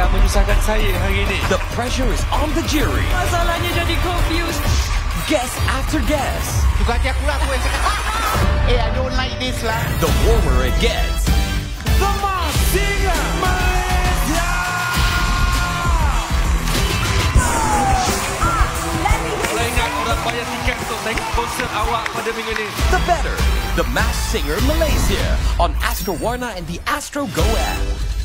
sangat menyusahkan saya hari ini. The pressure is on the jury. Masalahnya jadi confused. Guess after guess. Suka hati aku lah aku yang cakap. I don't like this lah. The warmer it gets. The Mass Singer Malaysia! Saya ingat orang bayar tiket untuk naik konsert awak pada minggu ini. The better. The Mass Singer Malaysia on Astro Warna and the Astro Go app.